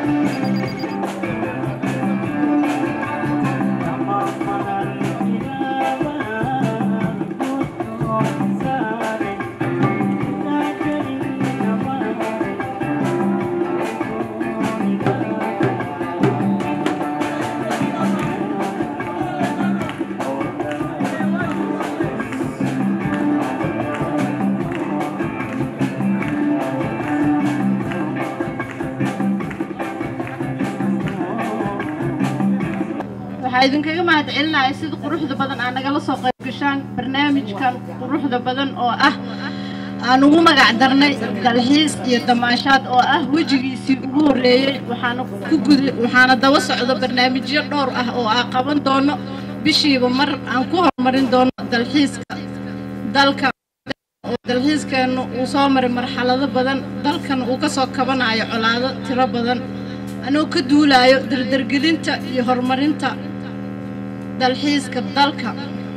إذن كمان هتقلنا يصير قروح ذبذن أنا جالس أقول كشان برنامج كان قروح ذبذن أو أنا مو مقعدرنا الحيس يتماشات أو وجهي سيقول لي وحنا دوس على برنامج يدور أو عقبان دون بشي بمر أنكوه مرين دون الحيس ذلك الحيس كان وصامر مرحلة ذبذن ذلك كان وكسر كمان على ترى بدن أنا كدولا درجلينتا يهرمرينتا dalxiis ka dalka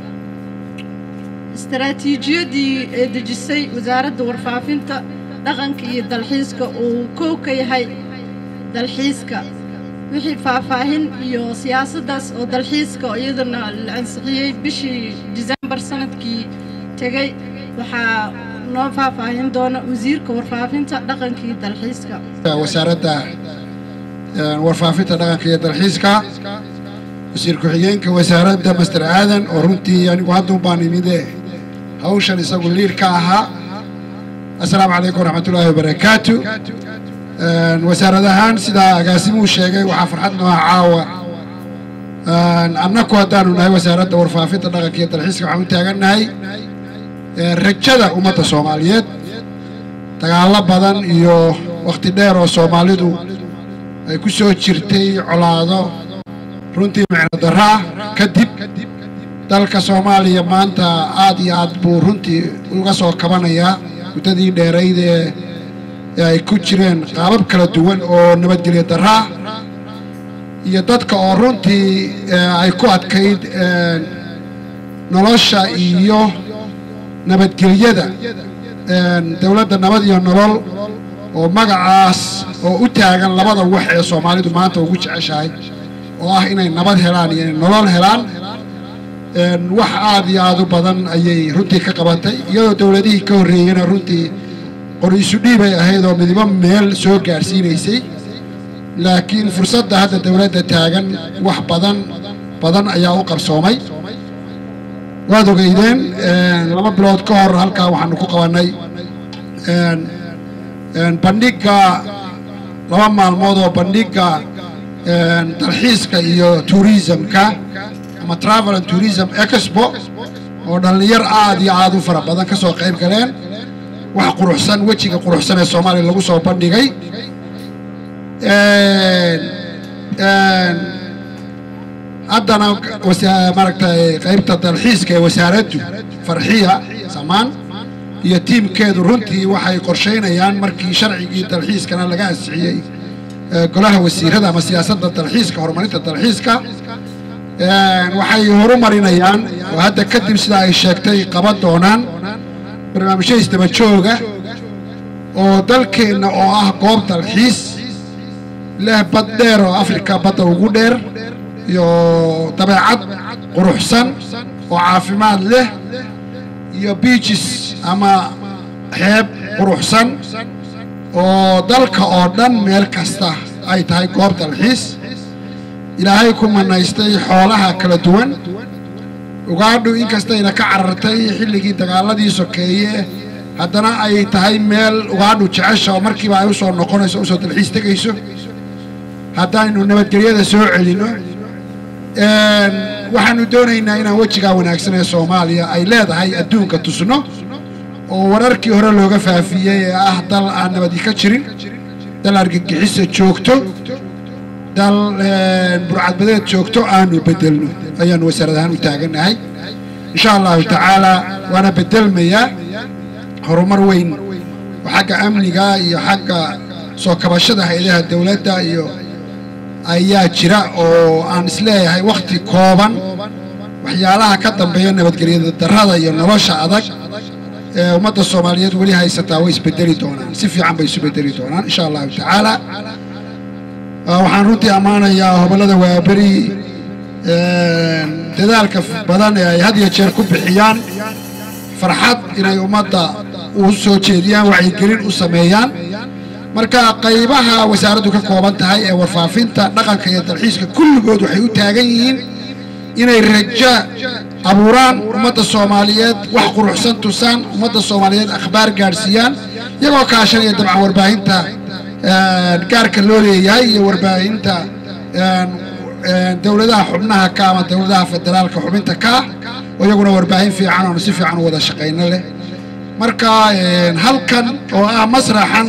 istaraatiijiyadii dejisay wasaaradda warfaafinta dhaqanka iyo dalxiiska oo koow ka yahay dalxiiska wixii faahfaahin iyo siyaasaddaas oo dalxiiska iyadana la ansixiyay bishii December sanadkii tagay waxaa noo faahfaahin doona wasiirka warfaafinta dhaqanka iyo dalxiiska wasaaradda warfaafinta dhaqanka iyo dalxiiska وسير كحيين كوزارة مستر آذن ورنتي يعني وعندهم بانيميده هوشان يسقون لير كاها السلام عليكم ورحمة الله وبركاته وزارة هان سيدا قاسمو الشيء وحفر حدنا عاوة أنا كودانو نهاي وزارة ورفافين تناقية الحسك وحمد تاغن نهاي رجالة أمة الصوماليات تغالب بدن يو وقت دير الصوماليدو كسو تشيرتي علاضو runtii macna daraa kadib dalka Soomaaliya maanta aad iyo aad buu runtii uga soo kabanaya mudadii dheerayd ee ay ku jireen qaabab kala duwan oo nabadgelyo daraa iyo dadka oo runtii ay ku adkayd nolosha iyo nabadgelyada dawladda nabad iyo nolol oo magacaas oo u taagan labada wax ee Soomaalidu maanta ugu jeceshahay oo ah inay nabad helaan iyo nolol helaan wax aad iyo aad u badan ayay runtii ka qabatay iyadoo dawladihii ka horeeyayna runtii qoriisu dhiibay ahayd oo midba meel soo gaarsiinaysay laakiin fursadda hadda dawladda taagan wax badan ayaa u qabsoomay waad ogeydeen laba bilood ka hor halkaa waxaanu ku qabanay bandhigga laba maalmood oo bandhigga dalxiiska iyo tourismka ama travel and tourism expo oo dhalinyar aad iyo aad u fara badan ka soo qayb galeen wax quruxsan wajiga quruxsan ee Soomaaliya lagu soo bandhigay haddana maaragtay qaybta dalxiiska ee wasaaraddu farxiya samaan iyo tiimkeedu runtii waxay qorsheynayaan markii sharcigii dalxiiskana laga ansixiyay golaha wasiirada ama siyaasadda dalxiiska horumarinta dalxiiska waxay horumarinayaan oo hadda kadib sida ay sheegtay qaban doonaan barnaamijyo isdaba jooga oo dalkeenna oo ah goob dalxiis leh bad dheer oo Afrika badda ugu dheer iyo dabeecad quruxsan oo caafimaad leh iyo beaches ama xeeb quruxsan oo dalka oo dhan meel kasta ay tahay goob dalxiis ilaahay ku manaystay xoolaha kala duwan ugaadhu inkasta ina ka carartay xilligii dagaaladii sokeeye haddana ay tahay meel ugaadhu jecesha oo markiiba ay u soo noqonayso u soo dalxiis tegayso haddaynu nabadgelyada soo celino waxaanu doonaynaa inaan wejigaa wanaagsan ee Soomaaliya ay leedahay adduunka tusno oo wararkii hore looga faafiyay ee ah dal aan nabadi ka jirin dal argagixis joogto dal burcadbadeed joogto aanu bedelno ayaan wasaaradahan u taaganahay insha Allah taala waana bedelmaya horumar weyn oo xagga amniga iyo xagga soo kabashada hay'adaha dawladda iyo ayaa jira oo aan isleeyahay waqti kooban waxyaalaha ka dambeeya nabadgelyada darrada iyo nolosha adag ummadda Soomaaliyeed wali haysataa way isbedeli doonaan si fiican bay isu bedeli doonaan insha Allah taala waxaan runtii ammaanayaa hobolada waaberi dadaalka badan ee ay had iyo jeer ku bixiyaan farxad inay ummadda u soo jeediyaan wacyigelin u sameeyaan marka qaybaha wasaaraddu ka kooban tahay ee warfaafinta dhaqanka iyo dalxiiska kulligood waxay u taagan yihiin inay raja abuuraan ummadda Soomaaliyeed wax quruxsan tusaan ummadda Soomaaliyeed akhbaar gaarsiiyaan iyagoo kaashanaya dabcan warbaahinta gaarka loo leeyahay iyo warbaahinta dawladaha xubnaha ka ama dawladaha federaalka xubinta ka oo iyaguna warbaahin fiican oo si fiican u wada shaqeyn leh marka halkan oo ah masraxan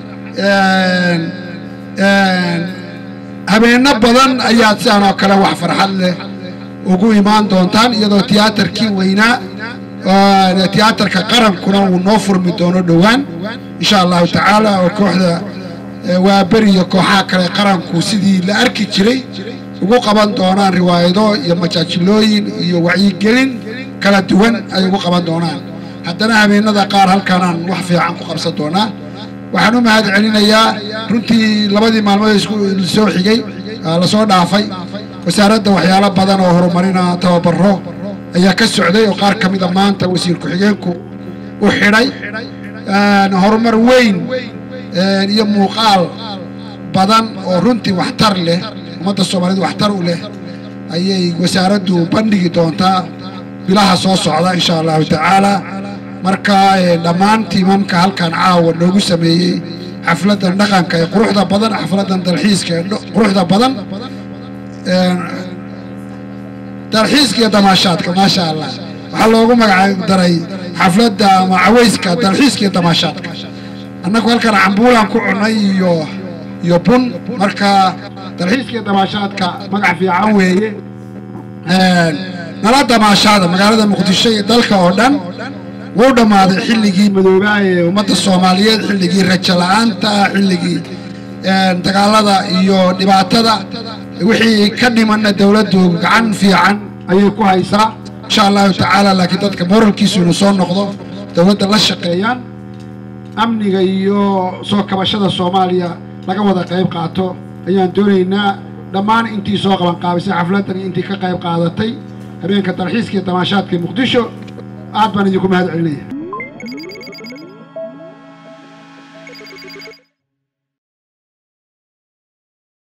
habeena badan ayaa sidaan oo kale wax farxad leh ugu imaan doontaan iyadoo tiyaatarkii weynaa tiyaatarka qarankuna uu noo furmi doono dhowaan insha allahu tacaala oo kooxda waaberi iyo kooxaha kale qaranku sidii la arki jiray ugu qaban doonaan riwaayado iyo majaajilooyin iyo wacyigelin kala duwan ay ugu qaban doonaan haddana habeenada qaar halkanaan wax fiican ku qabsan doonaa waxaan u mahad celinayaa runtii labadii maalmood isku soo xigay la soo dhaafay wasaaradda waxyaalo badan oo horumarina tababaro ayaa ka socday oo qaar ka mid ah maanta wasiir ku-xigeenku u xidhay horumar weyn iyo muuqaal badan oo runtii waxtar leh ummadda Soomaaliyeed waxtar u leh ayay wasaaraddu bandhigi doontaa bilaha soo socda insha allahu tacaala marka dhammaan tiimamka halkan caawa loogu sameeyey xafladan dhaqanka ee quruxda badan xafladan dalxiiska ee quruxda badan dalxiiska iyo damaashaadka maasha allah waxaa loogu magac daray xafladda ama cawayska dalxiiska iyo damaashaadka annagu halkan cambuulaan ku cunay iyo bun marka dalxiiska iyo damaashaadka magac fiican weeye nala damaashaada magaalada muqdisho iyo dalka oo dhan wuu dhammaaday xilligii madoobaa ee ummadda Soomaaliyeed xilligii rajo la'aanta xilligii dagaalada iyo dhibaatada wixii ka dhimanna dawladdu gacan fiican ayay ku haysaa insha allahu tacaala laakiin dadka moralkiisu inuu soo noqdo dawladda la shaqeeyaan amniga iyo soo kabashada Soomaaliya laga wada qayb qaato ayaan doonaynaa dhammaan intii soo qaban qaabisay xafladan intii ka qayb qaadatay habeenka dalxiiska iyo damaashaadka Muqdisho aad baan idinku mahad celinaya